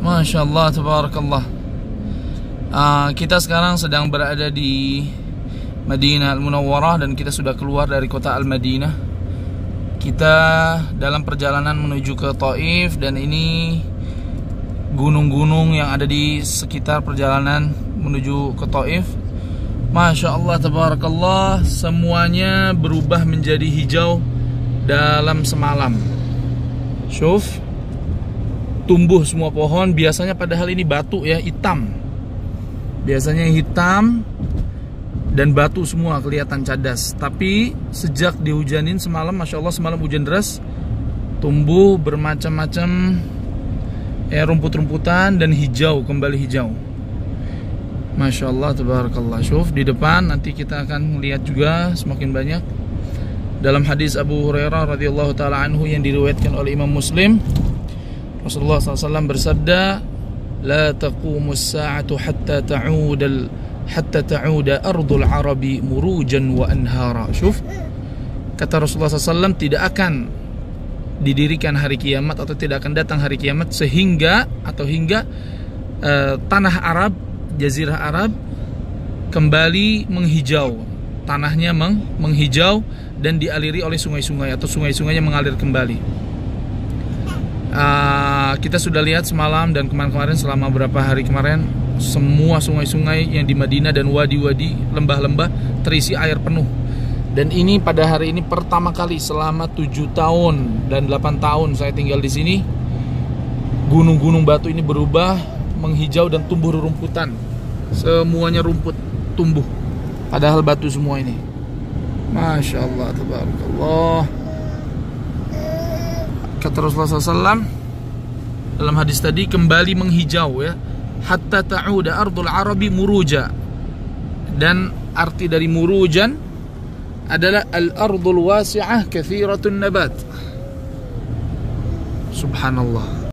Masya Allah, tabarakallah. Kita sekarang sedang berada di Madinah Al-Munawwarah dan kita sudah keluar dari kota Al-Madinah. Kita dalam perjalanan menuju ke Taif, dan ini gunung-gunung yang ada di sekitar perjalanan menuju ke Taif. Masya Allah, tabarakallah, semuanya berubah menjadi hijau dalam semalam. Syuf, tumbuh semua pohon. Biasanya padahal ini batu ya, hitam. Biasanya hitam dan batu semua kelihatan cadas. Tapi sejak dihujanin semalam, Masya Allah, semalam hujan deras, tumbuh bermacam-macam rumput-rumputan dan hijau, kembali hijau. Masya Allah, tabarakallah. Syuf, di depan nanti kita akan melihat juga semakin banyak. Dalam hadis Abu Hurairah radhiyallahu taala anhu yang diriwayatkan oleh Imam Muslim, Rasulullah SAW bersabda, "La taqumus sa'atu hatta ta'uda ardul arabi murujan wa anhara." Syuf, kata Rasulullah SAW, tidak akan didirikan hari kiamat atau tidak akan datang hari kiamat hingga tanah Arab, jazirah Arab kembali menghijau. Tanahnya menghijau dan dialiri oleh sungai-sungai atau sungai-sungainya mengalir kembali. Kita sudah lihat semalam dan kemarin-kemarin, selama beberapa hari kemarin, semua sungai-sungai yang di Madinah dan wadi-wadi, lembah-lembah terisi air penuh. Dan ini pada hari ini pertama kali selama 7 tahun dan 8 tahun saya tinggal di sini, gunung-gunung batu ini berubah menghijau dan tumbuh rerumputan. Semuanya rumput tumbuh, padahal batu semua ini. Masya Allah, tabarakallah. Kata Rasulullah SAW dalam hadis tadi, kembali menghijau ya, hatta ta'uda ardul arabi muruja. Dan arti dari murujan adalah al-ardul wasi'ah kathiratun nabat. Subhanallah.